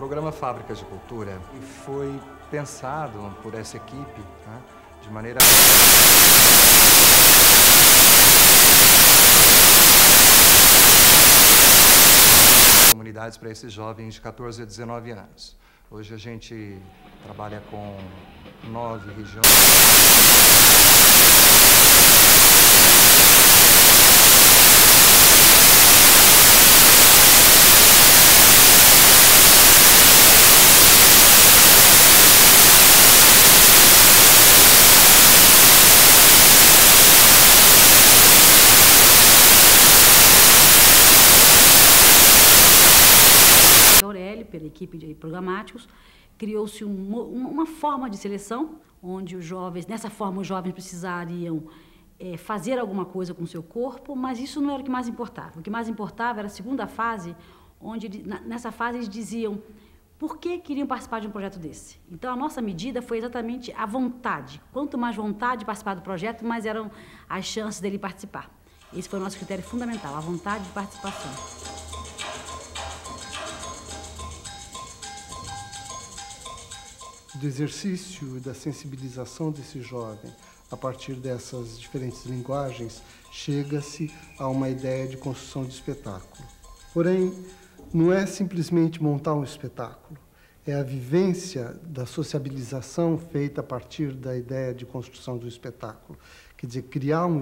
programa Fábricas de Cultura foi pensado por essa equipe, né, de maneira... comunidades para esses jovens de 14 a 19 anos. Hoje a gente trabalha com 9 regiões. Pela equipe de programáticos, criou-se uma forma de seleção, onde os jovens, nessa forma, os jovens precisariam fazer alguma coisa com o seu corpo, mas isso não era o que mais importava. O que mais importava era a segunda fase, onde nessa fase eles diziam por que queriam participar de um projeto desse. Então, a nossa medida foi exatamente a vontade. Quanto mais vontade de participar do projeto, mais eram as chances dele participar. Esse foi o nosso critério fundamental, a vontade de participação. Do exercício e da sensibilização desse jovem, a partir dessas diferentes linguagens, chega-se a uma ideia de construção de espetáculo. Porém, não é simplesmente montar um espetáculo, é a vivência da sociabilização feita a partir da ideia de construção do espetáculo. Quer dizer, criar um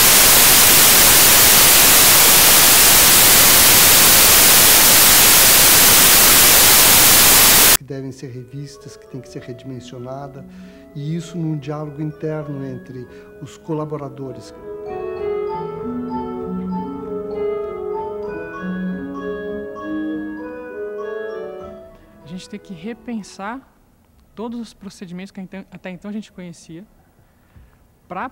devem ser revistas, que tem que ser redimensionada, e isso num diálogo interno entre os colaboradores. A gente tem que repensar todos os procedimentos que até então a gente conhecia para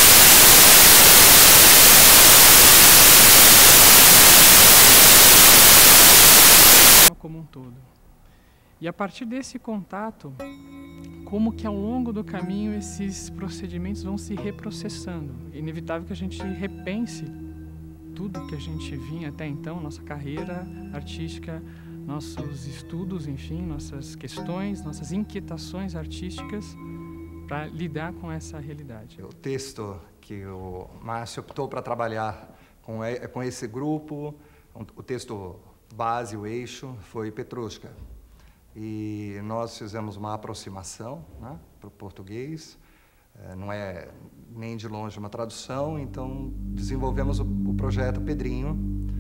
como um todo. E a partir desse contato, como que ao longo do caminho esses procedimentos vão se reprocessando. É inevitável que a gente repense tudo que a gente vinha até então, nossa carreira artística, nossos estudos, enfim, nossas questões, nossas inquietações artísticas para lidar com essa realidade. O texto que o Márcio optou para trabalhar com esse grupo, o texto base, o eixo, foi Petrushka. E nós fizemos uma aproximação, né, para o português, não é nem de longe uma tradução, então desenvolvemos o projeto Pedrinho,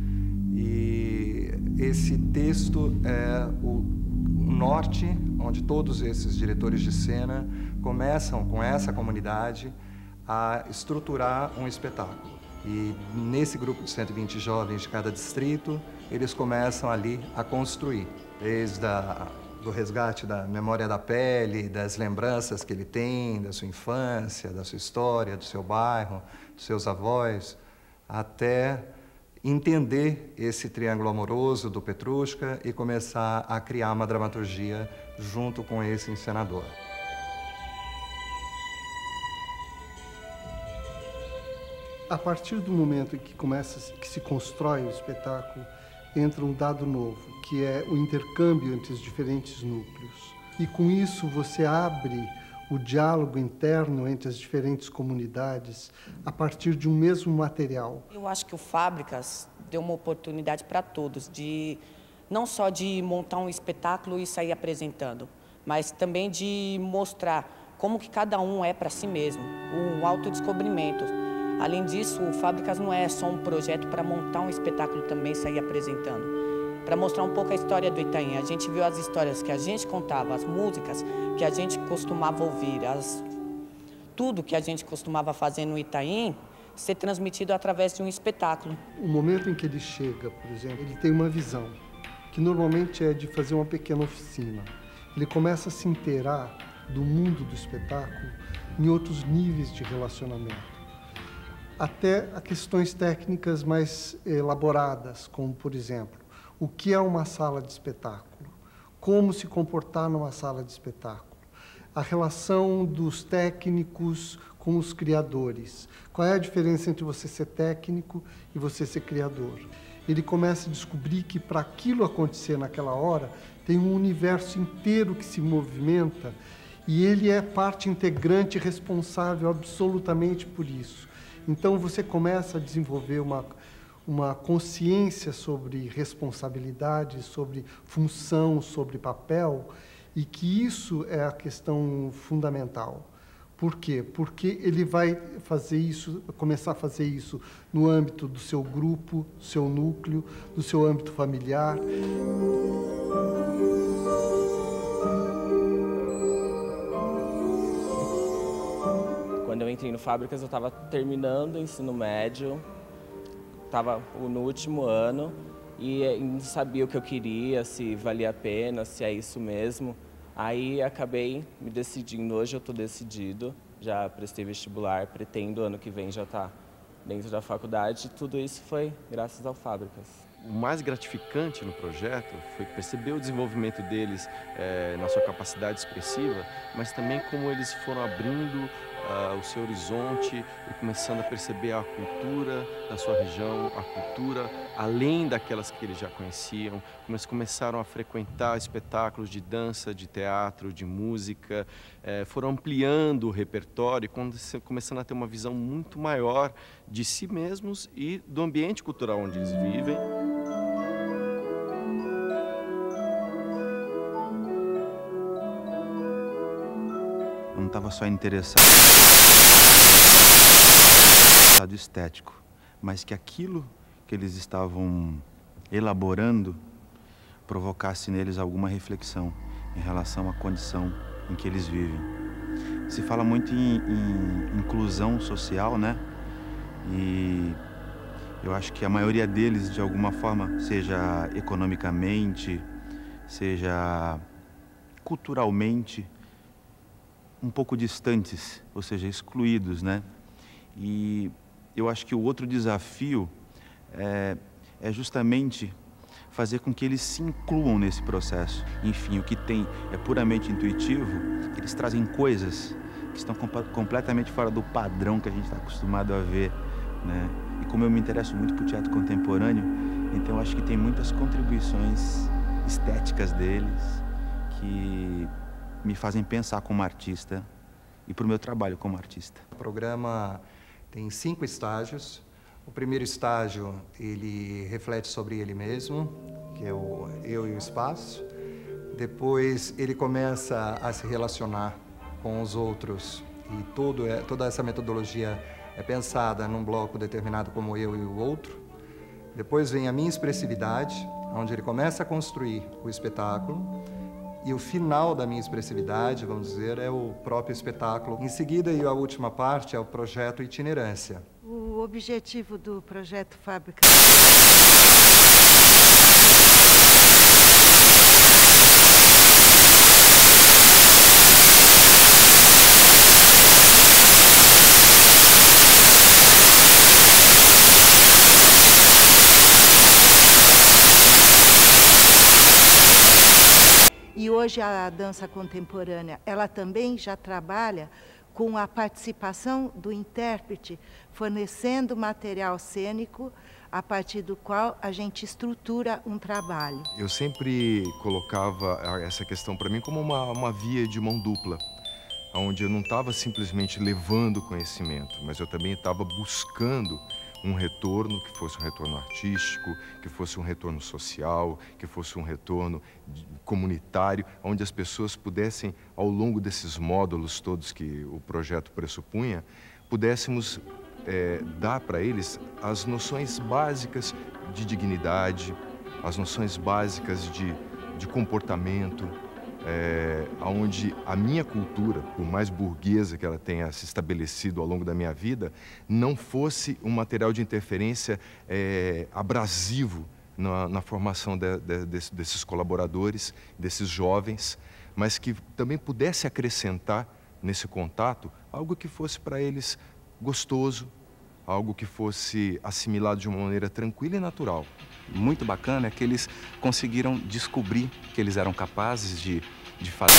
e esse texto é o norte, onde todos esses diretores de cena começam com essa comunidade a estruturar um espetáculo. E nesse grupo de 120 jovens de cada distrito, eles começam ali a construir, desde do resgate da memória da pele, das lembranças que ele tem, da sua infância, da sua história, do seu bairro, dos seus avós, até entender esse triângulo amoroso do Petrushka e começar a criar uma dramaturgia junto com esse encenador. A partir do momento em que se constrói o espetáculo, entra um dado novo, que é o intercâmbio entre os diferentes núcleos. E com isso você abre o diálogo interno entre as diferentes comunidades a partir de um mesmo material. Eu acho que o Fábricas deu uma oportunidade para todos, não só de montar um espetáculo e sair apresentando, mas também de mostrar como que cada um é para si mesmo, um autodescobrimento. Além disso, o Fábricas não é só um projeto para montar um espetáculo também e sair apresentando. Para mostrar um pouco a história do Itaim. A gente viu as histórias que a gente contava, as músicas que a gente costumava ouvir, tudo que a gente costumava fazer no Itaim, ser transmitido através de um espetáculo. O momento em que ele chega, por exemplo, ele tem uma visão, que normalmente é de fazer uma pequena oficina. Ele começa a se inteirar do mundo do espetáculo em outros níveis de relacionamento. Até a questões técnicas mais elaboradas, como, por exemplo, o que é uma sala de espetáculo, como se comportar numa sala de espetáculo, a relação dos técnicos com os criadores, qual é a diferença entre você ser técnico e você ser criador. Ele começa a descobrir que para aquilo acontecer naquela hora, tem um universo inteiro que se movimenta e ele é parte integrante responsável absolutamente por isso. Então você começa a desenvolver uma consciência sobre responsabilidade, sobre função, sobre papel, e que isso é a questão fundamental. Por quê? Porque ele vai fazer isso, começar a fazer isso no âmbito do seu grupo, do seu núcleo, do seu âmbito familiar. Quando eu entrei no Fábricas, eu estava terminando o ensino médio, estava no último ano e não sabia o que eu queria, se valia a pena, se é isso mesmo. Aí acabei me decidindo, hoje eu estou decidido, já prestei vestibular, pretendo ano que vem já estar dentro da faculdade. Tudo isso foi graças ao Fábricas. O mais gratificante no projeto foi perceber o desenvolvimento deles na sua capacidade expressiva, mas também como eles foram abrindo o seu horizonte e começando a perceber a cultura da sua região, a cultura além daquelas que eles já conheciam. Eles começaram a frequentar espetáculos de dança, de teatro, de música, foram ampliando o repertório e começando a ter uma visão muito maior de si mesmos e do ambiente cultural onde eles vivem. Não estava só interessado no lado estético, mas que aquilo que eles estavam elaborando provocasse neles alguma reflexão em relação à condição em que eles vivem. Se fala muito em inclusão social, né? E eu acho que a maioria deles, de alguma forma, seja economicamente, seja culturalmente, um pouco distantes, ou seja, excluídos, né? E eu acho que o outro desafio é justamente fazer com que eles se incluam nesse processo. Enfim, o que tem é puramente intuitivo, eles trazem coisas que estão completamente fora do padrão que a gente está acostumado a ver, né? E como eu me interesso muito por teatro contemporâneo, então eu acho que tem muitas contribuições estéticas deles que me fazem pensar como artista e para o meu trabalho como artista. O programa tem 5 estágios. O primeiro estágio, ele reflete sobre ele mesmo, que é o eu e o espaço. Depois, ele começa a se relacionar com os outros e toda essa metodologia é pensada num bloco determinado como eu e o outro. Depois vem a minha expressividade, onde ele começa a construir o espetáculo. E o final da minha expressividade, vamos dizer, é o próprio espetáculo. Em seguida, e a última parte, é o projeto Itinerância. O objetivo do projeto Fábrica... E hoje a dança contemporânea, ela também já trabalha com a participação do intérprete, fornecendo material cênico a partir do qual a gente estrutura um trabalho. Eu sempre colocava essa questão para mim como uma via de mão dupla, onde eu não estava simplesmente levando conhecimento, mas eu também estava buscando um retorno, que fosse um retorno artístico, que fosse um retorno social, que fosse um retorno comunitário, onde as pessoas pudessem, ao longo desses módulos todos que o projeto pressupunha, pudéssemos dar para eles as noções básicas de dignidade, as noções básicas de comportamento, onde a minha cultura, por mais burguesa que ela tenha se estabelecido ao longo da minha vida, não fosse um material de interferência abrasivo na formação desses colaboradores, desses jovens, mas que também pudesse acrescentar nesse contato algo que fosse para eles gostoso, algo que fosse assimilado de uma maneira tranquila e natural. Muito bacana é que eles conseguiram descobrir que eles eram capazes de fazer.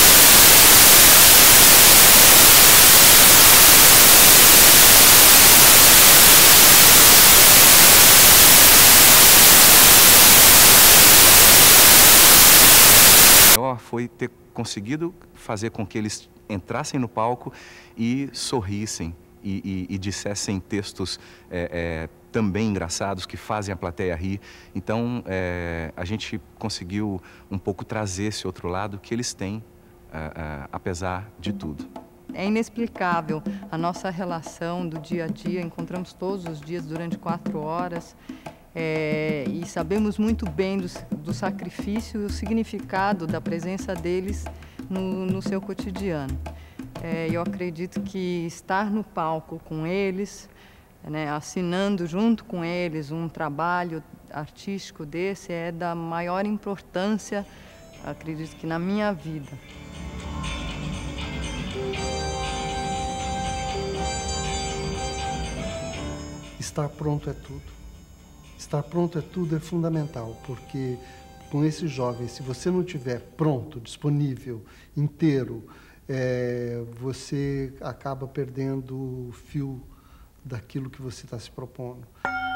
foi ter conseguido fazer com que eles entrassem no palco e sorrissem e dissessem textos também engraçados, que fazem a plateia rir. Então, a gente conseguiu um pouco trazer esse outro lado que eles têm, apesar de tudo. É inexplicável a nossa relação do dia a dia, encontramos todos os dias durante 4 horas e sabemos muito bem do sacrifício e o significado da presença deles no seu cotidiano. Eu acredito que estar no palco com eles, né, assinando junto com eles um trabalho artístico desse é da maior importância, acredito que na minha vida. Estar pronto é tudo. Estar pronto é tudo é fundamental, porque com esses jovens, se você não estiver pronto, disponível, inteiro, você acaba perdendo o fio daquilo que você está se propondo.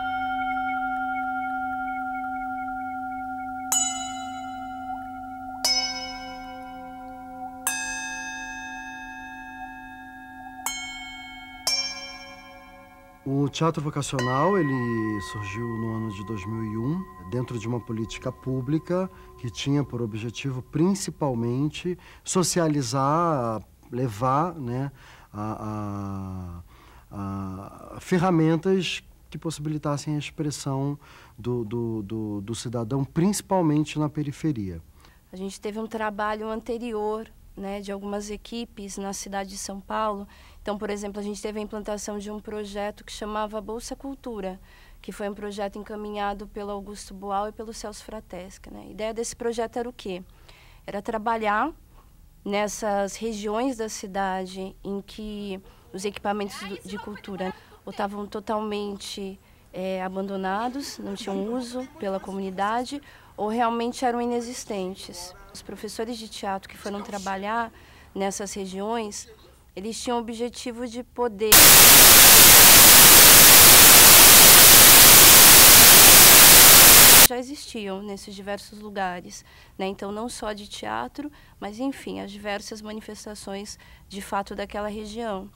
O teatro vocacional, ele surgiu no ano de 2001, dentro de uma política pública que tinha por objetivo principalmente socializar, levar, né, a ferramentas que possibilitassem a expressão do cidadão, principalmente na periferia. A gente teve um trabalho anterior, né, de algumas equipes na cidade de São Paulo. Então, por exemplo, a gente teve a implantação de um projeto que chamava Bolsa Cultura, que foi um projeto encaminhado pelo Augusto Boal e pelo Celso Fratesca, né? A ideia desse projeto era o quê? Era trabalhar nessas regiões da cidade em que os equipamentos de cultura estavam totalmente abandonados, não tinham uso pela comunidade ou realmente eram inexistentes. Os professores de teatro que foram trabalhar nessas regiões, eles tinham o objetivo de poder já existiam nesses diversos lugares, né? Então não só de teatro, mas enfim, as diversas manifestações de fato daquela região.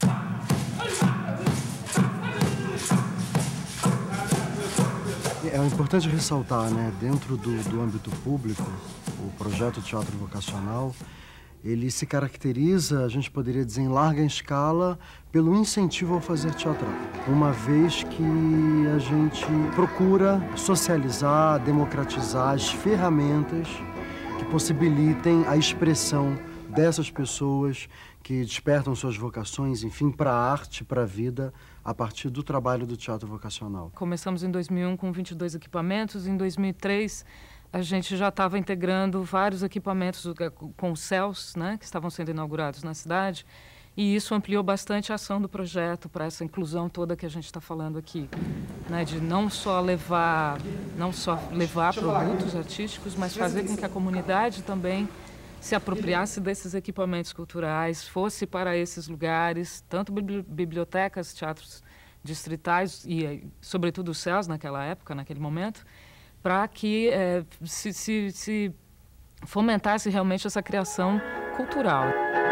É importante ressaltar, né, dentro do âmbito público, o projeto Teatro Vocacional, ele se caracteriza, a gente poderia dizer, em larga escala, pelo incentivo ao fazer teatral. Uma vez que a gente procura socializar, democratizar as ferramentas que possibilitem a expressão dessas pessoas que despertam suas vocações, enfim, para a arte, para a vida, a partir do trabalho do teatro vocacional. Começamos em 2001 com 22 equipamentos, em 2003 a gente já estava integrando vários equipamentos com os CELS, né, que estavam sendo inaugurados na cidade, e isso ampliou bastante a ação do projeto para essa inclusão toda que a gente está falando aqui, né, de não só levar produtos artísticos, mas fazer com que a comunidade também se apropriasse desses equipamentos culturais, fosse para esses lugares, tanto bibliotecas, teatros distritais e, sobretudo, os CELS naquela época, naquele momento, para que se fomentasse realmente essa criação cultural.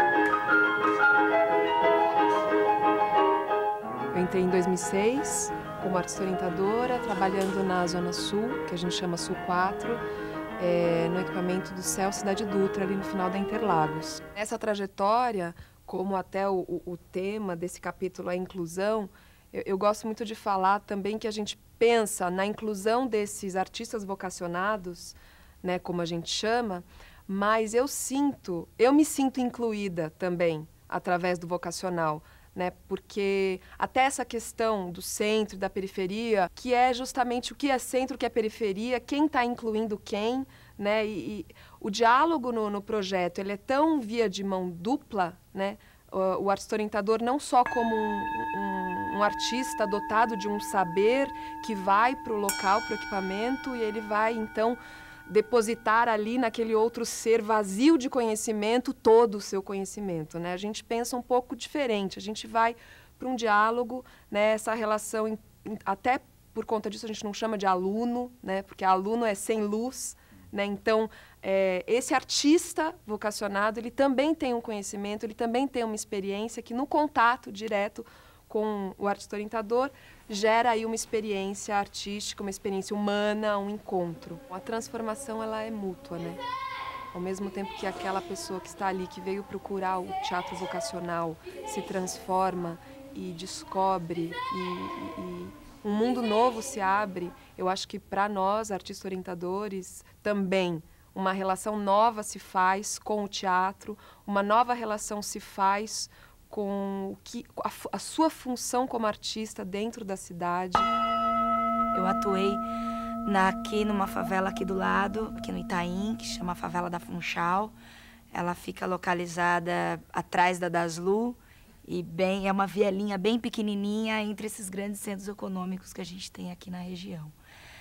Eu entrei em 2006 como artista orientadora, trabalhando na Zona Sul, que a gente chama Sul 4, no equipamento do CEL Cidade Dutra, ali no final da Interlagos. Essa trajetória, como até o tema desse capítulo é a inclusão, eu gosto muito de falar também que a gente pensa na inclusão desses artistas vocacionados, né, como a gente chama, mas eu me sinto incluída também através do vocacional, né, porque até essa questão do centro e da periferia, que é justamente o que é centro, o que é periferia, quem está incluindo quem, né, e o diálogo no projeto ele é tão via de mão dupla, né, o artista orientador não só como um artista dotado de um saber que vai para o local, para o equipamento, e ele vai, então, depositar ali naquele outro ser vazio de conhecimento todo o seu conhecimento, né? A gente pensa um pouco diferente, a gente vai para um diálogo, né? Essa relação, até por conta disso a gente não chama de aluno, né? Porque aluno é sem luz, né? Então, esse artista vocacionado, ele também tem um conhecimento, ele também tem uma experiência que no contato direto com o artista orientador gera aí uma experiência artística, uma experiência humana, um encontro. A transformação, ela é mútua, né? Ao mesmo tempo que aquela pessoa que está ali, que veio procurar o teatro vocacional, se transforma e descobre e um mundo novo se abre, eu acho que para nós, artistas orientadores, também uma relação nova se faz com o teatro, uma nova relação se faz com a sua função como artista dentro da cidade. Eu atuei aqui numa favela aqui do lado, aqui no Itaim, que chama a Favela da Funchal. Ela fica localizada atrás da Daslu e é uma vielinha bem pequenininha entre esses grandes centros econômicos que a gente tem aqui na região.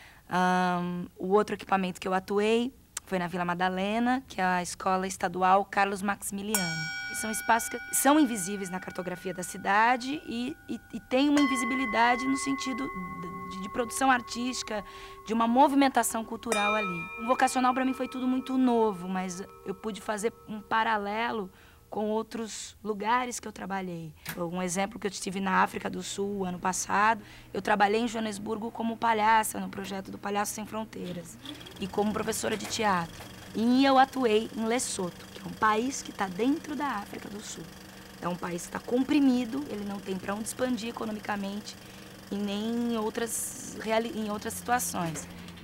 O outro equipamento que eu atuei foi na Vila Madalena, que é a Escola Estadual Carlos Maximiliano. São espaços que são invisíveis na cartografia da cidade e tem uma invisibilidade no sentido de produção artística, de uma movimentação cultural ali. O vocacional para mim foi tudo muito novo, mas eu pude fazer um paralelo com outros lugares que eu trabalhei. Um exemplo que eu estive na África do Sul ano passado, eu trabalhei em Joanesburgo como palhaça, no projeto do Palhaço Sem Fronteiras, e como professora de teatro. E eu atuei em Lesoto, que é um país que está dentro da África do Sul. É um país que está comprimido, ele não tem para onde expandir economicamente e nem em outras situações.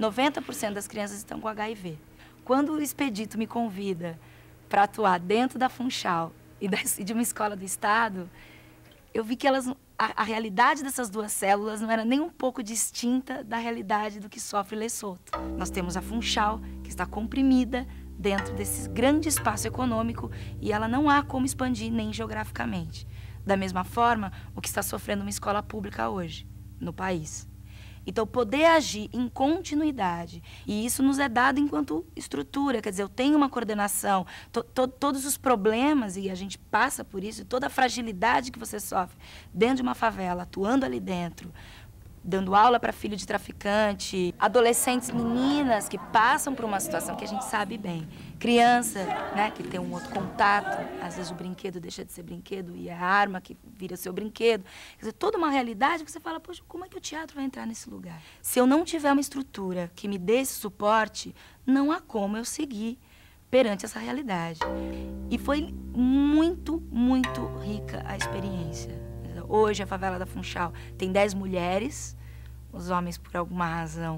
90% das crianças estão com HIV. Quando o Expedito me convida para atuar dentro da Funchal e de uma escola do Estado, eu vi que a realidade dessas duas células não era nem um pouco distinta da realidade do que sofre Lesoto. Nós temos a Funchal, que está comprimida dentro desse grande espaço econômico e ela não há como expandir nem geograficamente. Da mesma forma, o que está sofrendo uma escola pública hoje, no país. Então, poder agir em continuidade, e isso nos é dado enquanto estrutura, quer dizer, eu tenho uma coordenação, todos os problemas, e a gente passa por isso, toda a fragilidade que você sofre dentro de uma favela, atuando ali dentro, dando aula para filho de traficante, adolescentes, meninas que passam por uma situação que a gente sabe bem. Criança, né, que tem um outro contato, às vezes o brinquedo deixa de ser brinquedo e é a arma que vira seu brinquedo. Quer dizer, toda uma realidade que você fala, poxa, como é que o teatro vai entrar nesse lugar? Se eu não tiver uma estrutura que me dê esse suporte, não há como eu seguir perante essa realidade. E foi muito, muito rica a experiência. Hoje, a Favela da Funchal tem 10 mulheres. Os homens, por alguma razão,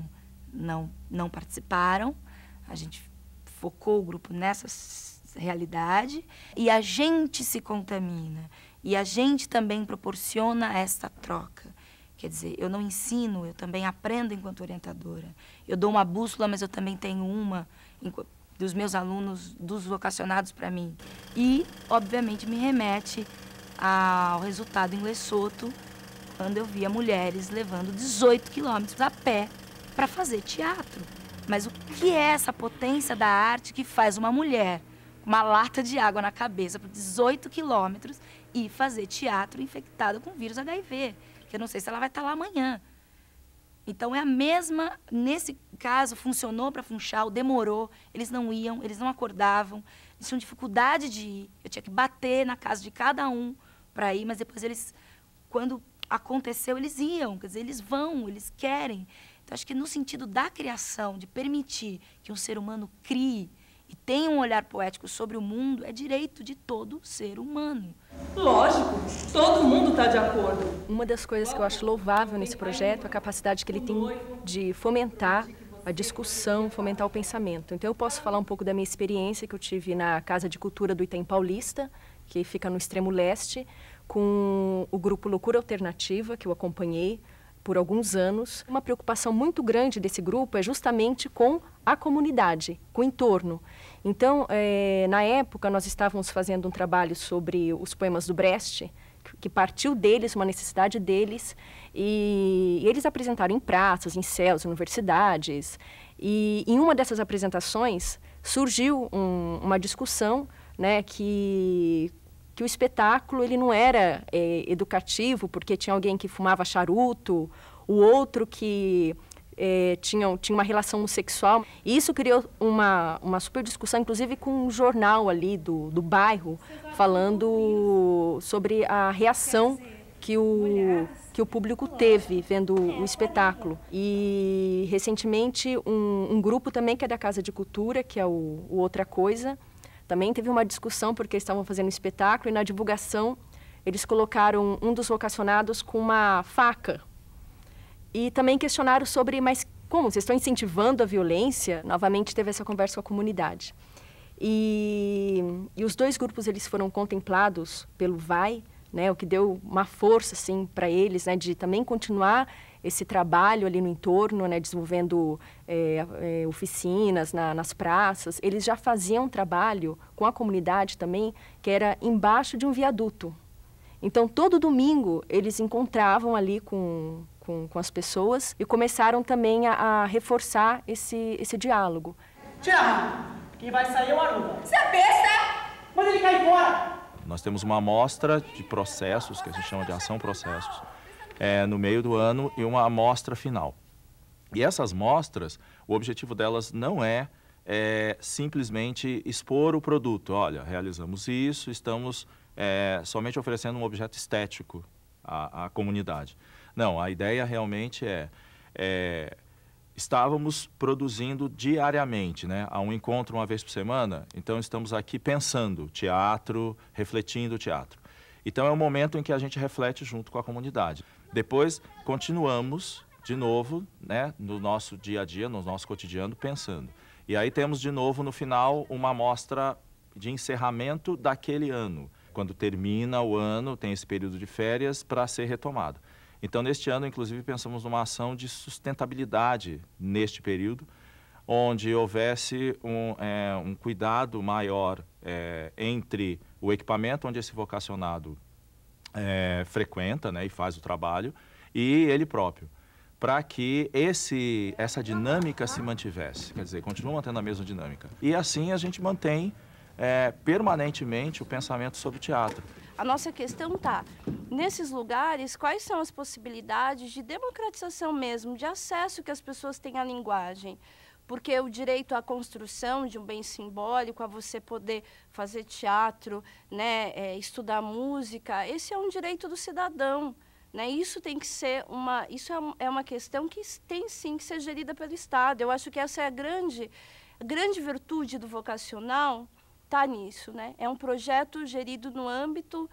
não participaram. A gente focou o grupo nessa realidade. E a gente se contamina. E a gente também proporciona esta troca. Quer dizer, eu não ensino, eu também aprendo enquanto orientadora. Eu dou uma bússola, mas eu também tenho uma dos meus alunos, dos vocacionados para mim. E, obviamente, me remete ao resultado em Lesoto, quando eu via mulheres levando 18 quilômetros a pé para fazer teatro. Mas o que é essa potência da arte que faz uma mulher com uma lata de água na cabeça por 18 quilômetros e fazer teatro infectado com vírus HIV? Que eu não sei se ela vai estar lá amanhã. Então, é a mesma, nesse caso, funcionou para Funchal, demorou, eles não iam, eles não acordavam, eles tinham dificuldade de ir, eu tinha que bater na casa de cada um para ir, mas depois eles, quando aconteceu, eles iam, quer dizer, eles vão, eles querem. Então, acho que no sentido da criação, de permitir que um ser humano crie e tenha um olhar poético sobre o mundo, é direito de todo ser humano. Lógico, todo mundo está de acordo. Uma das coisas que eu acho louvável nesse projeto é a capacidade que ele tem de fomentar a discussão, fomentar o pensamento. Então, eu posso falar um pouco da minha experiência que eu tive na Casa de Cultura do Itaim Paulista, que fica no extremo leste, com o grupo Loucura Alternativa, que eu acompanhei por alguns anos. Uma preocupação muito grande desse grupo é justamente com a comunidade, com o entorno. Então, na época, nós estávamos fazendo um trabalho sobre os poemas do Brecht, que partiu deles, uma necessidade deles, e eles apresentaram em praças, em céus, universidades. E em uma dessas apresentações surgiu uma discussão, né, que o espetáculo ele não era educativo, porque tinha alguém que fumava charuto, o outro que tinha uma relação sexual. E isso criou uma super discussão, inclusive com um jornal ali do bairro, falando sobre a reação que o público teve vendo o espetáculo. E, recentemente, um grupo também que é da Casa de Cultura, que é o Outra Coisa, também teve uma discussão porque estavam fazendo um espetáculo e, na divulgação, eles colocaram um dos vocacionados com uma faca. E também questionaram sobre, mas como, vocês estão incentivando a violência? Novamente teve essa conversa com a comunidade. E os dois grupos eles foram contemplados pelo VAI, né, o que deu uma força assim, para eles, né, de também continuar esse trabalho ali no entorno, né, desenvolvendo oficinas nas praças. Eles já faziam um trabalho com a comunidade também, que era embaixo de um viaduto. Então, todo domingo, eles encontravam ali com as pessoas e começaram também a reforçar esse diálogo. Tira, quem vai sair é o Aruba. Você é besta? Manda ele cair fora! Nós temos uma amostra de processos, que a gente chama de ação-processos, no meio do ano e uma amostra final. E essas mostras, o objetivo delas não é simplesmente expor o produto. Olha, realizamos isso, estamos somente oferecendo um objeto estético à comunidade. Não, a ideia realmente estávamos produzindo diariamente, né? Há um encontro uma vez por semana, então estamos aqui pensando teatro, refletindo o teatro. Então é um momento em que a gente reflete junto com a comunidade. Depois continuamos de novo, né, no nosso dia a dia, no nosso cotidiano, pensando. E aí temos de novo no final uma amostra de encerramento daquele ano. Quando termina o ano, tem esse período de férias para ser retomado. Então, neste ano, inclusive, pensamos numa ação de sustentabilidade neste período, onde houvesse um cuidado maior entre o equipamento onde esse vocacionado frequenta, né, e faz o trabalho, e ele próprio, para que essa dinâmica se mantivesse. Quer dizer, continua mantendo a mesma dinâmica. E assim a gente mantém permanentemente o pensamento sobre o teatro. A nossa questão está, nesses lugares, quais são as possibilidades de democratização mesmo, de acesso que as pessoas têm à linguagem? Porque o direito à construção de um bem simbólico, a você poder fazer teatro, né, estudar música, esse é um direito do cidadão. Né? Isso tem que ser uma questão que tem sim que ser gerida pelo Estado. Eu acho que essa é a grande virtude do vocacional. Está nisso, né? É um projeto gerido no âmbito...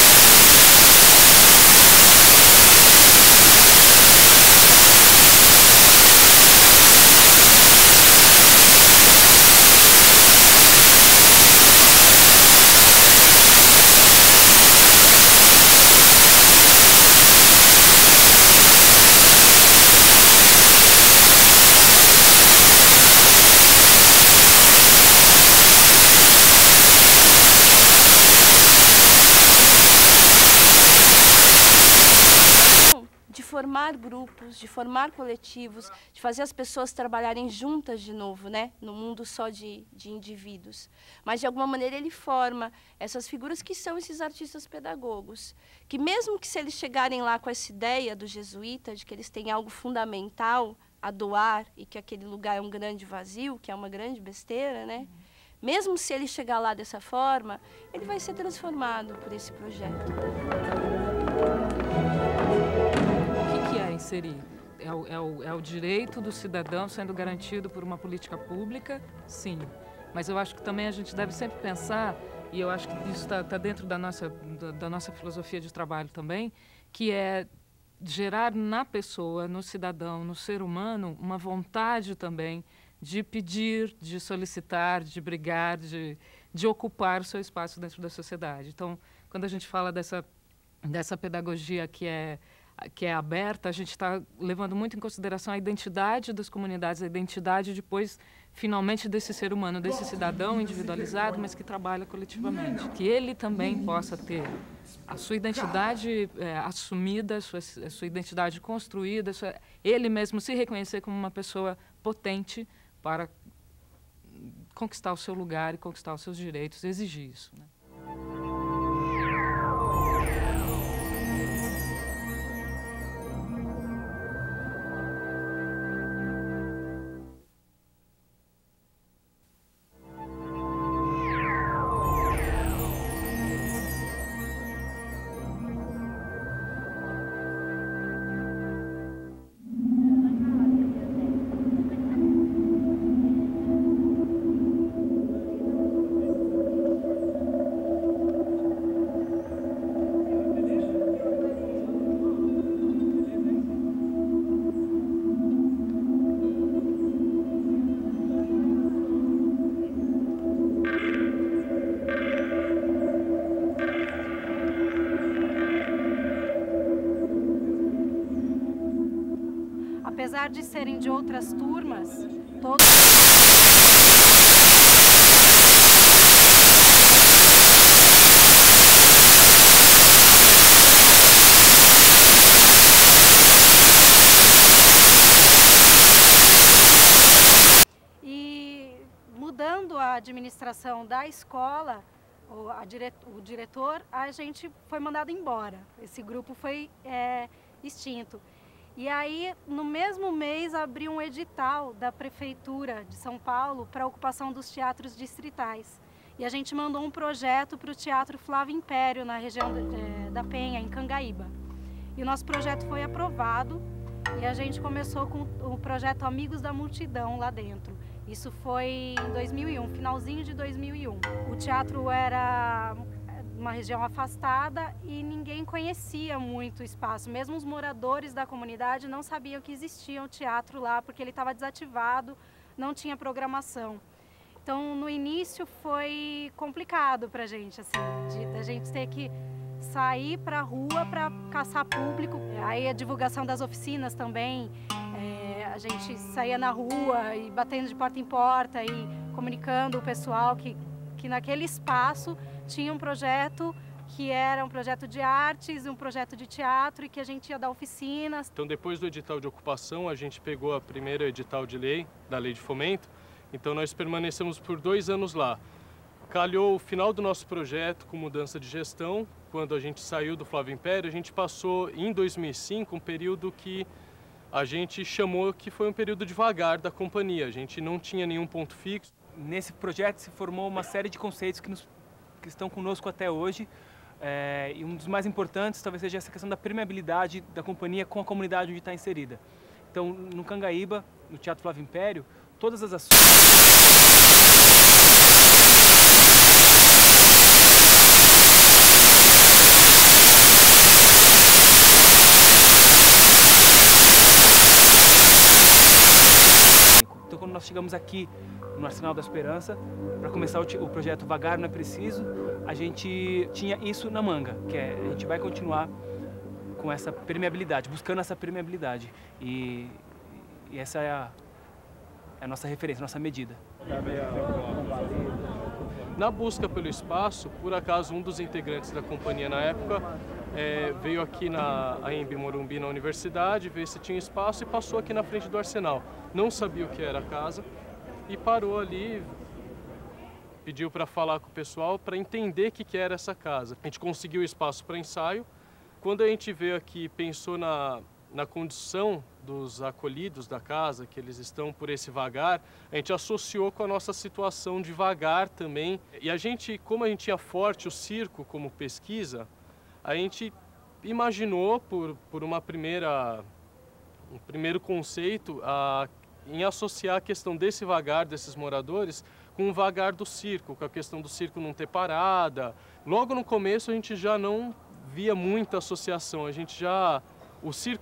formar grupos, de formar coletivos, de fazer as pessoas trabalharem juntas de novo, né? No mundo só de indivíduos. Mas, de alguma maneira, ele forma essas figuras que são esses artistas pedagogos, que mesmo que se eles chegarem lá com essa ideia do jesuíta, de que eles têm algo fundamental a doar e que aquele lugar é um grande vazio, que é uma grande besteira, né? Mesmo se ele chegar lá dessa forma, ele vai ser transformado por esse projeto. O que é inserir? É o direito do cidadão sendo garantido por uma política pública? Sim. Mas eu acho que também a gente deve sempre pensar, e eu acho que isso está dentro da nossa filosofia de trabalho também, que é gerar na pessoa, no cidadão, no ser humano, uma vontade também de pedir, de solicitar, de brigar, de ocupar o seu espaço dentro da sociedade. Então, quando a gente fala dessa pedagogia que é aberta, a gente está levando muito em consideração a identidade das comunidades, a identidade depois, finalmente, desse ser humano, desse cidadão individualizado, mas que trabalha coletivamente. Que ele também possa ter a sua identidade assumida, a sua identidade construída, ele mesmo se reconhecer como uma pessoa potente para conquistar o seu lugar e conquistar os seus direitos, exigir isso, né? apesar de serem de outras turmas, todos... E mudando a administração da escola, o diretor, a gente foi mandado embora. Esse grupo foi extinto. E aí, no mesmo mês, abriu um edital da Prefeitura de São Paulo para a ocupação dos teatros distritais. E a gente mandou um projeto para o Teatro Flávio Império, na região da Penha, em Cangaíba. E o nosso projeto foi aprovado e a gente começou com o projeto Amigos da Multidão lá dentro. Isso foi em 2001, finalzinho de 2001. O teatro era uma região afastada e ninguém conhecia muito o espaço. Mesmo os moradores da comunidade não sabiam que existia um teatro lá, porque ele estava desativado, não tinha programação. Então, no início foi complicado para a gente, assim, da gente ter que sair para a rua para caçar público. Aí a divulgação das oficinas também, a gente saía na rua e batendo de porta em porta e comunicando o pessoal que naquele espaço tinha um projeto que era um projeto de artes, um projeto de teatro e que a gente ia dar oficinas. Então, depois do edital de ocupação, a gente pegou a primeira edital de lei, da lei de fomento. Então, nós permanecemos por 2 anos lá. Calhou o final do nosso projeto com mudança de gestão. Quando a gente saiu do Flávio Império, a gente passou, em 2005, um período que a gente chamou que foi um período devagar da companhia. A gente não tinha nenhum ponto fixo. Nesse projeto se formou uma série de conceitos que estão conosco até hoje. E um dos mais importantes talvez seja essa questão da permeabilidade da companhia com a comunidade onde está inserida. Então, no Cangaíba, no Teatro Flávio Império, todas as ações... Então, quando nós chegamos aqui no Arsenal da Esperança, para começar o projeto Vagar Não é Preciso, a gente tinha isso na manga, que é a gente vai continuar com essa permeabilidade, buscando essa permeabilidade. E essa é a nossa referência, a nossa medida. Na busca pelo espaço, por acaso um dos integrantes da companhia na época veio aqui na AMB Morumbi, na universidade, ver se tinha espaço e passou aqui na frente do Arsenal. Não sabia o que era a casa e parou ali, pediu para falar com o pessoal para entender o que era essa casa. A gente conseguiu espaço para ensaio. Quando a gente veio aqui, pensou na condição dos acolhidos da casa, que eles estão por esse vagar, a gente associou com a nossa situação de vagar também. E a gente, como a gente tinha forte o circo como pesquisa, a gente imaginou por um primeiro conceito em associar a questão desse vagar, desses moradores, com o vagar do circo, com a questão do circo não ter parada. Logo no começo a gente já não via muita associação, o circo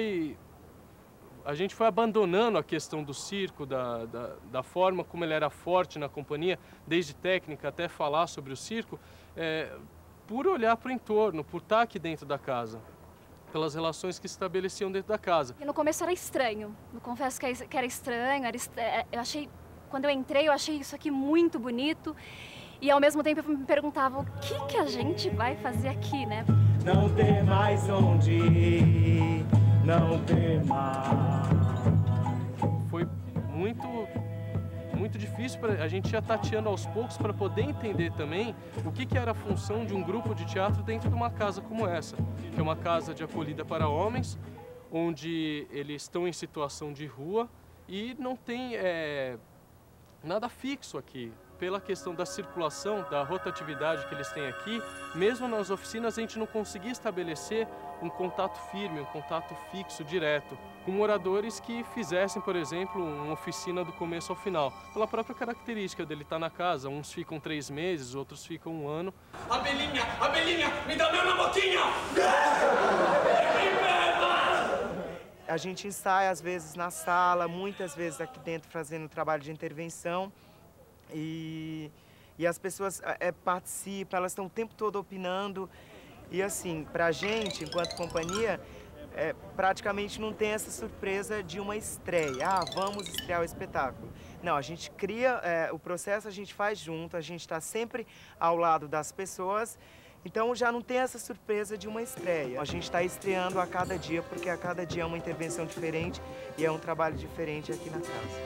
a gente foi abandonando a questão do circo, da forma como ele era forte na companhia, desde técnica até falar sobre o circo, por olhar para o entorno, por estar aqui dentro da casa, pelas relações que se estabeleciam dentro da casa. E no começo era estranho, eu confesso que era estranho, quando eu entrei eu achei isso aqui muito bonito e ao mesmo tempo eu me perguntava o que a gente vai fazer aqui, né? Não tem mais onde ir, não tem mais. Foi muito difícil, a gente ia tateando aos poucos para poder entender também o que era a função de um grupo de teatro dentro de uma casa como essa, que é uma casa de acolhida para homens, onde eles estão em situação de rua e não tem nada fixo aqui. Pela questão da circulação, da rotatividade que eles têm aqui, mesmo nas oficinas a gente não conseguia estabelecer um contato firme, um contato fixo, direto, com moradores que fizessem, por exemplo, uma oficina do começo ao final. Pela própria característica dele estar na casa, uns ficam 3 meses, outros ficam 1 ano. Abelhinha, me dá meu namoquinha! A gente ensaia às vezes na sala, muitas vezes aqui dentro fazendo trabalho de intervenção. E as pessoas participam, elas estão o tempo todo opinando. E assim, pra gente, enquanto companhia, praticamente não tem essa surpresa de uma estreia. Ah, vamos estrear o espetáculo. Não, a gente cria, o processo a gente faz junto, a gente está sempre ao lado das pessoas, então já não tem essa surpresa de uma estreia. A gente está estreando a cada dia, porque a cada dia é uma intervenção diferente e é um trabalho diferente aqui na casa.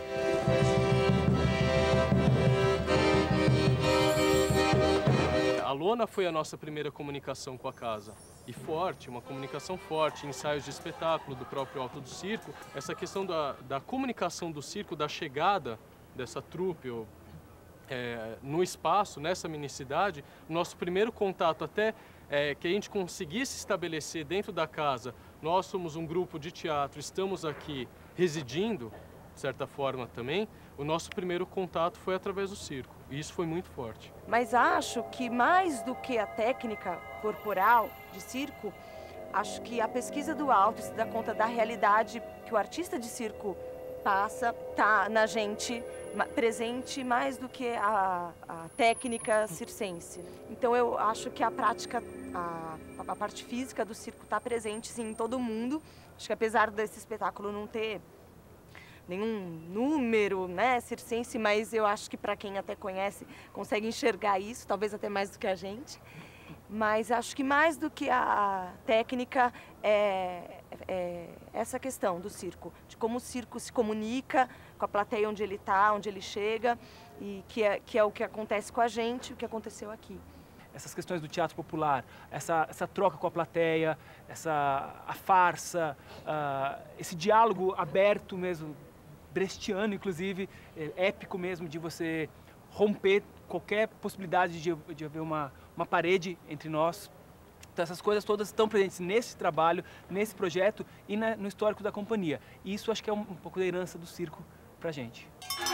A lona foi a nossa primeira comunicação com a casa. E forte, uma comunicação forte, ensaios de espetáculo do próprio Alto do Circo. Essa questão da comunicação do circo, da chegada dessa trupe no espaço, nessa minicidade, nosso primeiro contato até que a gente conseguisse estabelecer dentro da casa, nós somos um grupo de teatro, estamos aqui residindo, de certa forma também, o nosso primeiro contato foi através do circo. E isso foi muito forte. Mas acho que mais do que a técnica corporal de circo, acho que a pesquisa do Alto se dá conta da realidade que o artista de circo passa, tá na gente presente mais do que a técnica circense. Então eu acho que a prática, a parte física do circo está presente sim em todo mundo. Acho que apesar desse espetáculo não ter nenhum número, né, circense, mas eu acho que para quem até conhece consegue enxergar isso, talvez até mais do que a gente. Mas acho que mais do que a técnica é essa questão do circo, de como o circo se comunica com a plateia onde ele está, onde ele chega, e que é o que acontece com a gente, o que aconteceu aqui. Essas questões do teatro popular, essa troca com a plateia, a farsa, esse diálogo aberto mesmo, brechtiano inclusive, épico mesmo, de você romper qualquer possibilidade de haver uma parede entre nós. Então essas coisas todas estão presentes nesse trabalho, nesse projeto e no histórico da companhia. E isso acho que é um pouco da herança do circo pra gente.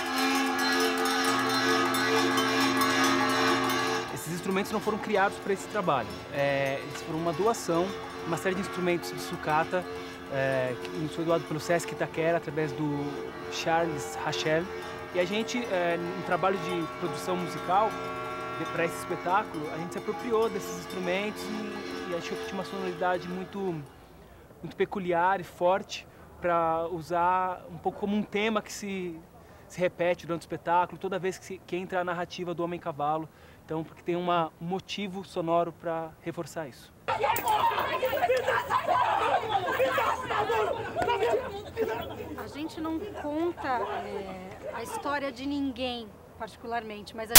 Esses instrumentos não foram criados para esse trabalho. Eles foram uma doação, uma série de instrumentos de sucata, que nos foi doado pelo Sesc Itaquera, através do Charles Rachel. E a gente, no trabalho de produção musical, para esse espetáculo, a gente se apropriou desses instrumentos e achou que tinha uma sonoridade muito peculiar e forte para usar um pouco como um tema que se repete durante o espetáculo, toda vez que entra a narrativa do Homem-Cavalo. Então, porque tem um motivo sonoro para reforçar isso. A gente não conta a história de ninguém, particularmente, mas a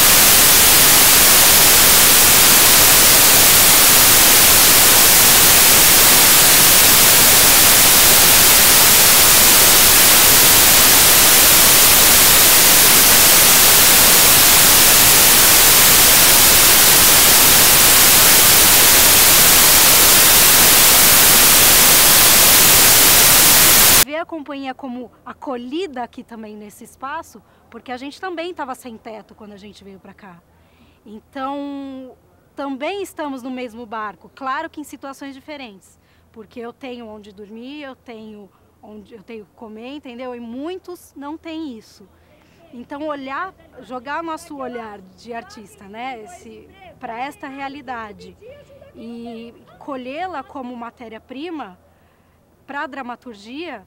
a companhia como acolhida aqui também nesse espaço, porque a gente também estava sem teto quando a gente veio para cá. Então, também estamos no mesmo barco, claro que em situações diferentes, porque eu tenho onde dormir, eu tenho que comer, entendeu? E muitos não têm isso. Então, jogar nosso olhar de artista, né, para esta realidade e colhê-la como matéria-prima para a dramaturgia,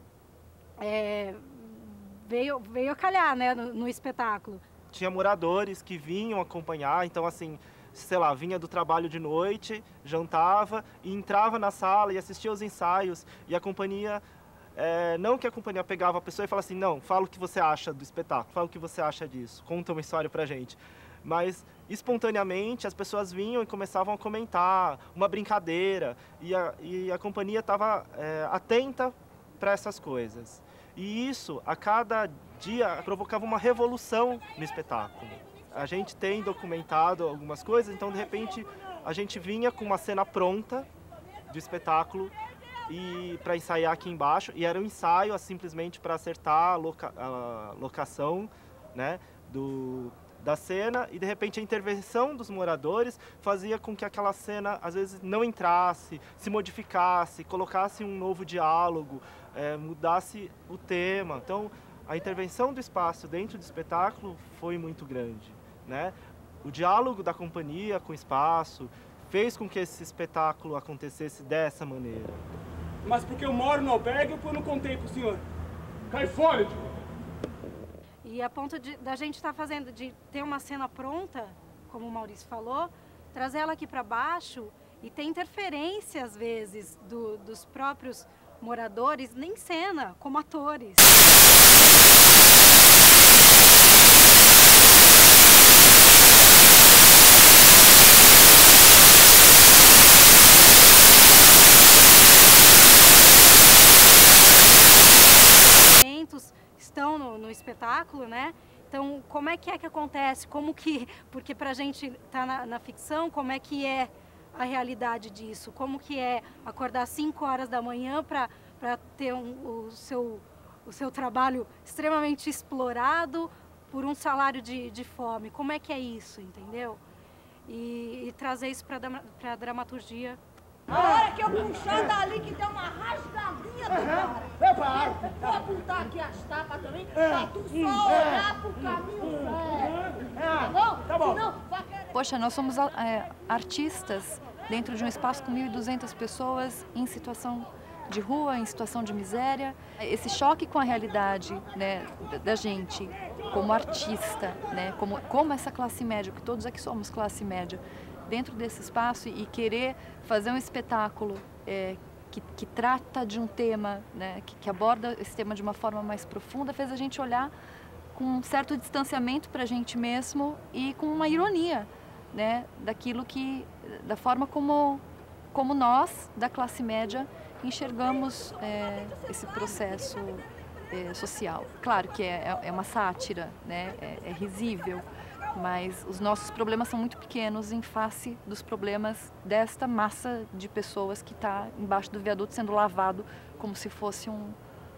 veio a calhar, né, no espetáculo. Tinha moradores que vinham acompanhar, então assim, sei lá, vinha do trabalho de noite, jantava e entrava na sala e assistia aos ensaios e a companhia, não que a companhia pegava a pessoa e falava assim, não, fala o que você acha do espetáculo, fala o que você acha disso, conta uma história pra gente. Mas espontaneamente as pessoas vinham e começavam a comentar, uma brincadeira, e a companhia estava atenta para essas coisas. E isso, a cada dia, provocava uma revolução no espetáculo. A gente tem documentado algumas coisas, então de repente a gente vinha com uma cena pronta do espetáculo e para ensaiar aqui embaixo, e era um ensaio simplesmente para acertar a locação, né, da cena, e de repente a intervenção dos moradores fazia com que aquela cena às vezes não entrasse, se modificasse, colocasse um novo diálogo, mudasse o tema. Então a intervenção do espaço dentro do espetáculo foi muito grande, né? O diálogo da companhia com o espaço fez com que esse espetáculo acontecesse dessa maneira. Mas porque eu moro no albergue, eu não contei pro senhor. Cai fora, tio. E a ponto da gente estar fazendo, de ter uma cena pronta, como o Maurício falou, trazer ela aqui para baixo e ter interferência, às vezes, dos próprios moradores, nem cena, como atores. Estão no espetáculo, né? Então, como é que acontece? Como que, porque pra gente tá na ficção, como é que é a realidade disso? Como que é acordar às 5 horas da manhã para ter o seu trabalho extremamente explorado por um salário de fome? Como é que é isso, entendeu? E trazer isso para a dramaturgia. A hora que eu puxar dali que deu uma rasgadinha do cara. Vou apontar aqui as tapas também, pra tu só olhar pro caminho certo. Tá bom? Tá bom. Senão vai querer... Poxa, nós somos artistas dentro de um espaço com 1.200 pessoas em situação de rua, em situação de miséria. Esse choque com a realidade, né, da gente como artista, né, como essa classe média, que todos aqui somos classe média, dentro desse espaço e querer fazer um espetáculo que trata de um tema, né, que aborda esse tema de uma forma mais profunda, fez a gente olhar com um certo distanciamento para a gente mesmo e com uma ironia, né, da forma como nós, da classe média, enxergamos esse processo social. Claro que é uma sátira, né, é risível, mas os nossos problemas são muito pequenos em face dos problemas desta massa de pessoas que está embaixo do viaduto sendo lavado como se fosse um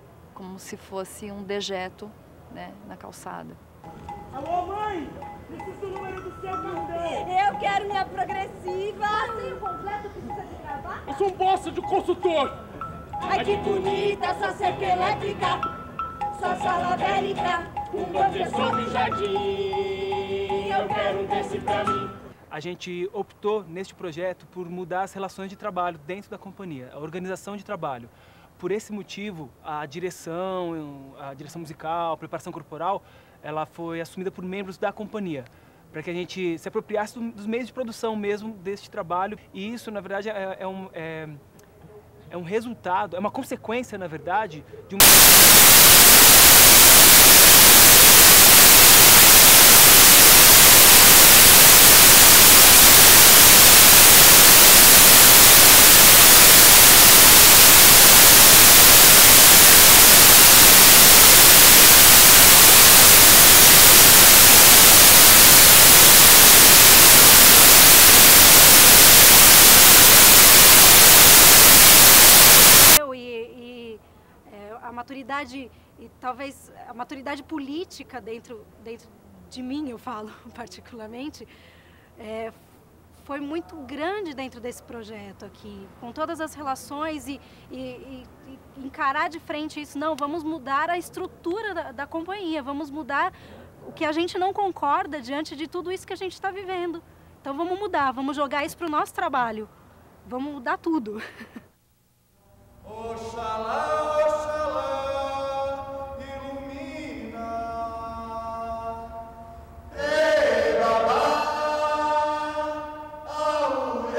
dejeto, né, na calçada. Alô, mãe! Preciso do número do seu cartão! Eu quero minha progressiva! Passeio completo precisa de gravar? Eu sou um bosta de consultor! Ai, que bonita essa cerca elétrica! Só sala bélica, um professor no jardim! Eu quero um desse pra mim! A gente optou, neste projeto, por mudar as relações de trabalho dentro da companhia, a organização de trabalho. Por esse motivo, a direção musical, a preparação corporal, ela foi assumida por membros da companhia, para que a gente se apropriasse dos meios de produção mesmo deste trabalho. E isso, na verdade, é um resultado, é uma consequência, na verdade, de uma... maturidade, e talvez a maturidade política dentro de mim, eu falo particularmente, foi muito grande dentro desse projeto aqui, com todas as relações e encarar de frente isso. Não, vamos mudar a estrutura da companhia, vamos mudar o que a gente não concorda diante de tudo isso que a gente está vivendo. Então vamos mudar, vamos jogar isso para o nosso trabalho, vamos mudar tudo. Oxalá, Oxalá, ilumina. Ei, Babá, ao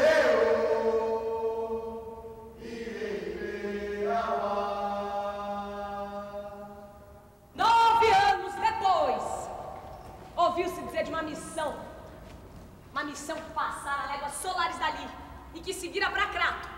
eu, irei amar. 9 anos depois, ouviu-se dizer de uma missão que passara a léguas solares dali e que seguira para Crato.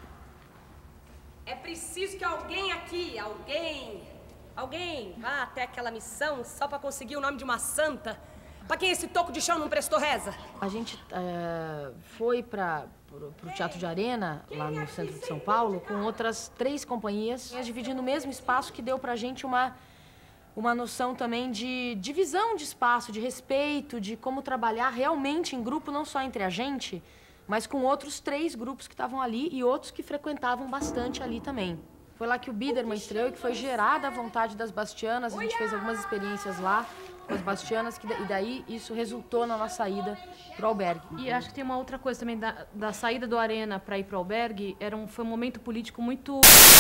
É preciso que alguém aqui, alguém vá até aquela missão só para conseguir o nome de uma santa. Para quem esse toco de chão não prestou reza? A gente foi para o Teatro de Arena, lá no centro de São Paulo, com outras 3 companhias, dividindo o mesmo espaço, que deu pra gente uma noção também de divisão de espaço, de respeito, de como trabalhar realmente em grupo, não só entre a gente, mas com outros 3 grupos que estavam ali e outros que frequentavam bastante ali também. Foi lá que o Biderman estreou e que foi gerada a vontade das Bastianas. A gente fez algumas experiências lá, com as bastianas, e daí isso resultou na nossa saída para o albergue. E acho que tem uma outra coisa também, da saída do Arena para ir para o albergue, foi um momento político muito...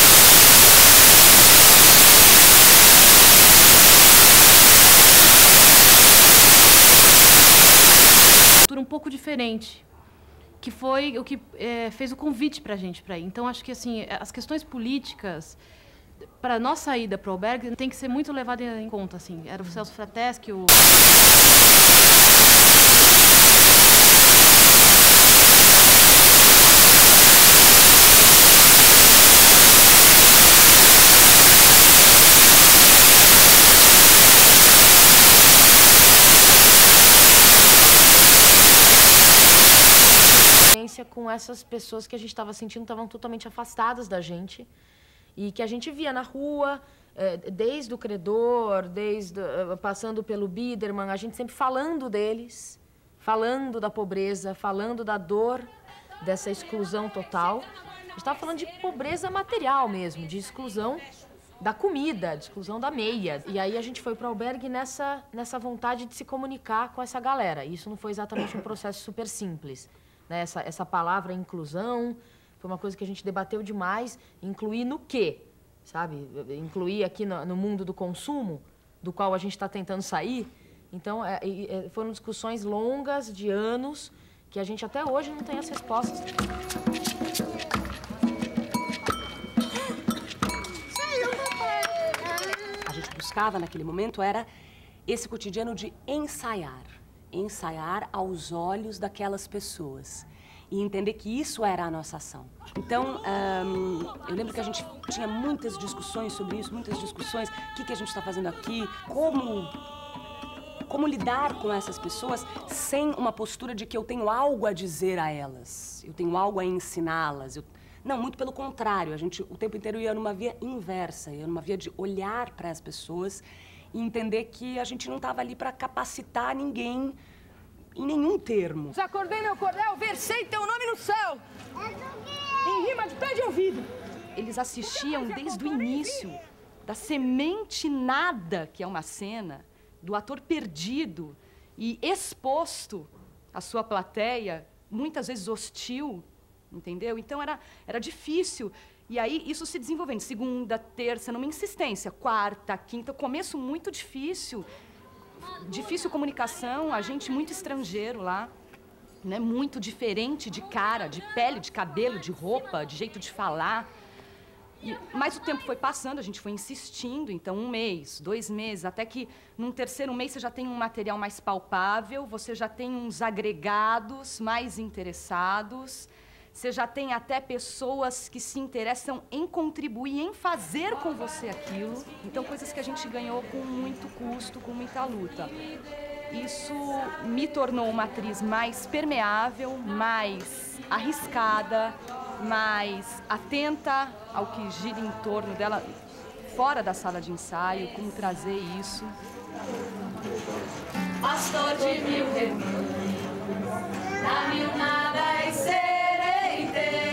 um pouco diferente, que foi o que fez o convite para a gente para ir. Então, acho que assim, as questões políticas, para a nossa saída para o albergue, tem que ser muito levada em conta. Assim. Era o Celso Frateschi, o... com essas pessoas que a gente estava sentindo estavam totalmente afastadas da gente e que a gente via na rua, desde o Credor, passando pelo Biderman, a gente sempre falando deles, falando da pobreza, falando da dor dessa exclusão total. A gente estava falando de pobreza material mesmo, de exclusão da comida, de exclusão da meia. E aí a gente foi para o albergue nessa vontade de se comunicar com essa galera. Isso não foi exatamente um processo super simples. Né, essa palavra inclusão foi uma coisa que a gente debateu demais. Incluir no quê? Sabe? Incluir aqui no mundo do consumo, do qual a gente está tentando sair. Então, foram discussões longas, de anos, que a gente até hoje não tem as respostas. A gente buscava, naquele momento, era esse cotidiano de ensaiar aos olhos daquelas pessoas e entender que isso era a nossa ação. Então, eu lembro que a gente tinha muitas discussões sobre isso, muitas discussões, o que a gente está fazendo aqui, como lidar com essas pessoas sem uma postura de que eu tenho algo a dizer a elas, eu tenho algo a ensiná-las. Não, muito pelo contrário, a gente o tempo inteiro ia numa via inversa, ia numa via de olhar para as pessoas e entender que a gente não estava ali para capacitar ninguém em nenhum termo. Desacordei meu cordel, versei teu nome no céu. Em rima de pé de ouvido. Eles assistiam desde o início, da semente nada, que é uma cena, do ator perdido e exposto à sua plateia, muitas vezes hostil, entendeu? Então era difícil. E aí isso se desenvolvendo, segunda, terça, numa insistência, quarta, quinta, começo muito difícil comunicação, a gente muito estrangeiro lá, né? Muito diferente de cara, de pele, de cabelo, de roupa, de jeito de falar. Mas o tempo foi passando, a gente foi insistindo, então 1 mês, 2 meses, até que num terceiro mês você já tem um material mais palpável, você já tem uns agregados mais interessados. Você já tem até pessoas que se interessam em contribuir, em fazer com você aquilo. Então, coisas que a gente ganhou com muito custo, com muita luta. Isso me tornou uma atriz mais permeável, mais arriscada, mais atenta ao que gira em torno dela, fora da sala de ensaio, como trazer isso. Pastor de mil rebanhos, dá mil nada e serei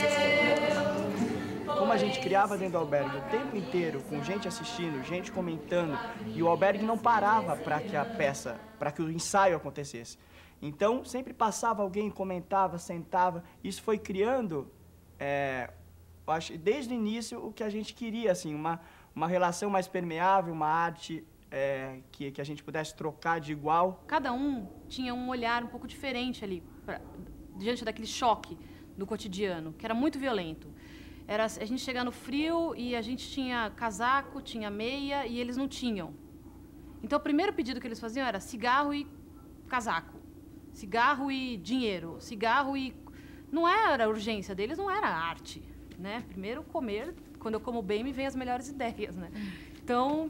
teu. Como a gente criava dentro do albergue o tempo inteiro, com gente assistindo, gente comentando, e o albergue não parava para que a peça, para que o ensaio acontecesse. Então, sempre passava alguém, comentava, sentava. Isso foi criando, eu acho, desde o início, o que a gente queria, assim, uma relação mais permeável, uma arte que a gente pudesse trocar de igual. Cada um tinha um olhar um pouco diferente ali, diante daquele choque do cotidiano, que era muito violento. Era a gente chegar no frio e a gente tinha casaco, tinha meia e eles não tinham. Então, o primeiro pedido que eles faziam era cigarro e casaco, cigarro e dinheiro, cigarro e... Não era a urgência deles, não era arte, né? Primeiro comer, quando eu como bem, me vêm as melhores ideias, né? Então...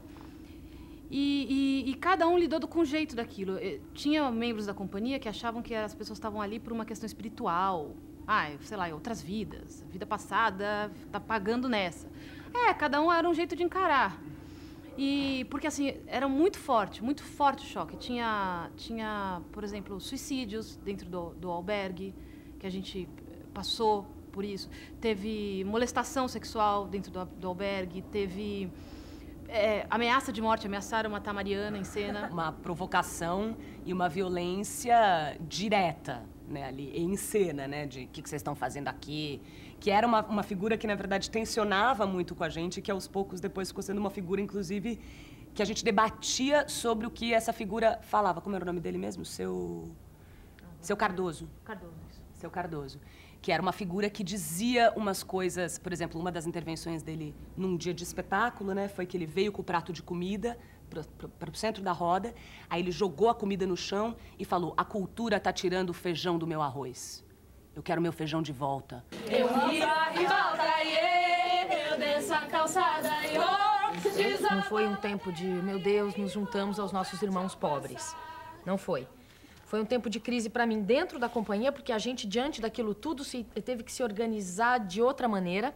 E cada um lidou com um jeito daquilo. Tinha membros da companhia que achavam que as pessoas estavam ali por uma questão espiritual. Sei lá, outras vidas. Vida passada, tá pagando nessa. Cada um era um jeito de encarar. Porque, assim, era muito forte o choque. Tinha, por exemplo, suicídios dentro do albergue, que a gente passou por isso. Teve molestação sexual dentro do albergue, teve... ameaça de morte, ameaçaram matar Mariana em cena. Uma provocação e uma violência direta, né, ali em cena, né, de o que vocês estão fazendo aqui, que era uma figura que, na verdade, tensionava muito com a gente, que aos poucos depois ficou sendo uma figura, inclusive, que a gente debatia sobre o que essa figura falava. Como era o nome dele mesmo? Seu Cardoso. Seu Cardoso. Que era uma figura que dizia umas coisas, por exemplo, uma das intervenções dele num dia de espetáculo, né, foi que ele veio com o prato de comida para o centro da roda, aí ele jogou a comida no chão e falou: a cultura tá tirando o feijão do meu arroz. Eu quero meu feijão de volta. Eu ia e volta, eu desço a calçada, Não foi um tempo de, meu Deus, nos juntamos aos nossos irmãos pobres. Não foi. Foi um tempo de crise para mim dentro da companhia, porque a gente, diante daquilo tudo, teve que se organizar de outra maneira.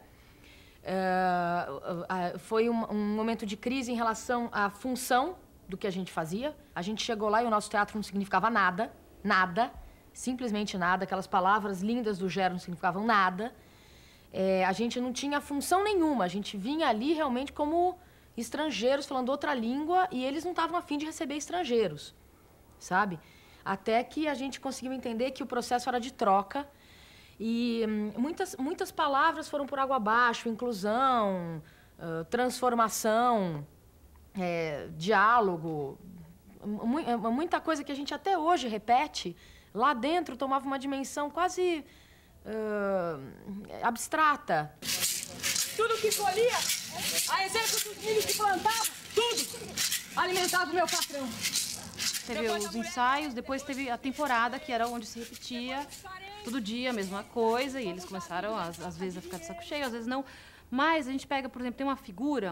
Foi um momento de crise em relação à função do que a gente fazia. A gente chegou lá e o nosso teatro não significava nada, nada, simplesmente nada. Aquelas palavras lindas do Gero não significavam nada. A gente não tinha função nenhuma, a gente vinha ali realmente como estrangeiros falando outra língua e eles não estavam a fim de receber estrangeiros, sabe? Até que a gente conseguiu entender que o processo era de troca e muitas palavras foram por água abaixo: inclusão, transformação, diálogo, muita coisa que a gente até hoje repete, lá dentro tomava uma dimensão quase abstrata. Tudo que colhia, a exemplo dos milhos que plantava, tudo alimentava o meu patrão. Teve os ensaios, depois teve a temporada, que era onde se repetia todo dia a mesma coisa, e eles começaram, às vezes, a ficar de saco cheio, às vezes não. Mas a gente pega, por exemplo, tem uma figura,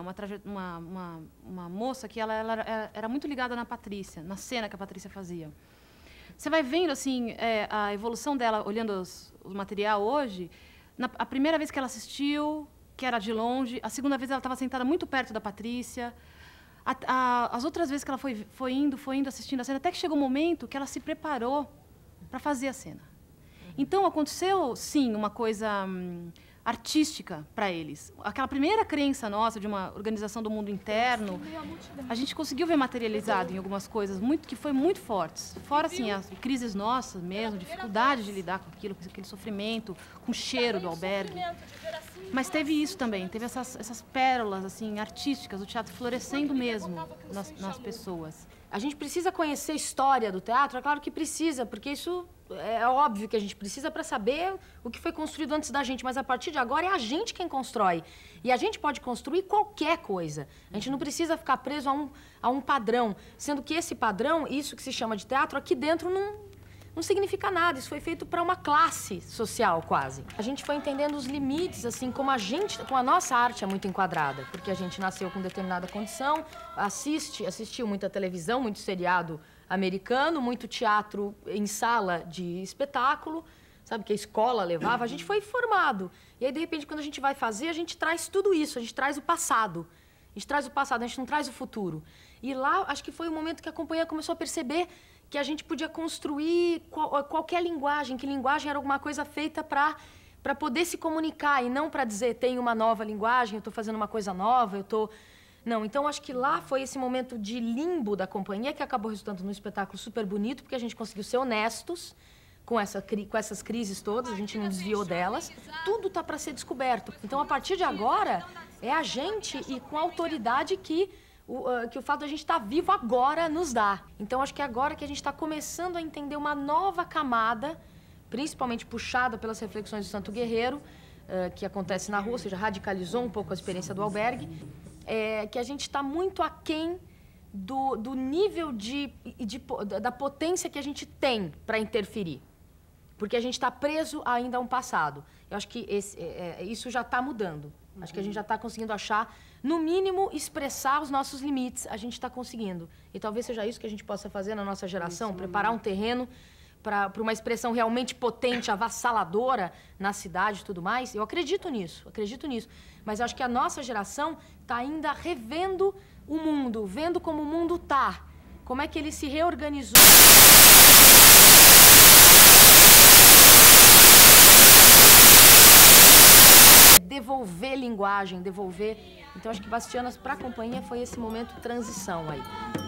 uma moça que ela era muito ligada na Patrícia, na cena que a Patrícia fazia. Você vai vendo, assim, a evolução dela, olhando o material hoje. A primeira vez que ela assistiu, que era de longe, a segunda vez ela estava sentada muito perto da Patrícia. As outras vezes que ela foi indo, assistindo a cena, até que chegou um momento que ela se preparou para fazer a cena. Então, aconteceu, sim, uma coisa artística para eles. Aquela primeira crença nossa de uma organização do mundo interno, a gente conseguiu ver materializado em algumas coisas que foi muito fortes. Fora, assim, as crises nossas mesmo, dificuldade de lidar com aquilo, com aquele sofrimento, com o cheiro do albergue. Mas teve isso também, teve essas pérolas, assim, artísticas, o teatro florescendo mesmo nas pessoas. A gente precisa conhecer a história do teatro? É claro que precisa, porque isso é óbvio que a gente precisa para saber o que foi construído antes da gente, mas a partir de agora é a gente quem constrói. E a gente pode construir qualquer coisa. A gente não precisa ficar preso a um padrão, sendo que esse padrão, isso que se chama de teatro, aqui dentro não significa nada. Isso foi feito para uma classe social, quase. A gente foi entendendo os limites, assim, como a nossa arte é muito enquadrada, porque a gente nasceu com determinada condição, assistiu muita televisão, muito seriado americano, muito teatro em sala de espetáculo, sabe, que a escola levava. A gente foi formado. E aí, de repente, quando a gente vai fazer, a gente traz tudo isso, a gente traz o passado. A gente não traz o futuro. E lá, acho que foi o momento que a companhia começou a perceber que a gente podia construir qualquer linguagem, que linguagem era alguma coisa feita para poder se comunicar e não para dizer, tem uma nova linguagem, eu estou fazendo uma coisa nova, Não, então acho que lá foi esse momento de limbo da companhia que acabou resultando num espetáculo super bonito, porque a gente conseguiu ser honestos com essas crises todas, a gente não desviou delas, tudo está para ser descoberto. Então, a partir de agora, é a gente e com a autoridade que o fato de a gente estar vivo agora nos dá. Então, acho que é agora que a gente está começando a entender uma nova camada, principalmente puxada pelas reflexões do Santo Guerreiro, que acontece na rua, ou seja, radicalizou um pouco a experiência do albergue, que a gente está muito aquém do nível da potência que a gente tem para interferir. Porque a gente está preso ainda a um passado. Eu acho que isso já está mudando. Acho que a gente já está conseguindo achar, no mínimo, expressar os nossos limites. A gente está conseguindo. E talvez seja isso que a gente possa fazer na nossa geração, preparar um terreno para uma expressão realmente potente, avassaladora na cidade e tudo mais. Eu acredito nisso. Mas eu acho que a nossa geração está ainda revendo o mundo, vendo como o mundo está, como é que ele se reorganizou. Devolver linguagem, devolver Então acho que Bastianas para a companhia foi esse momento transição aí.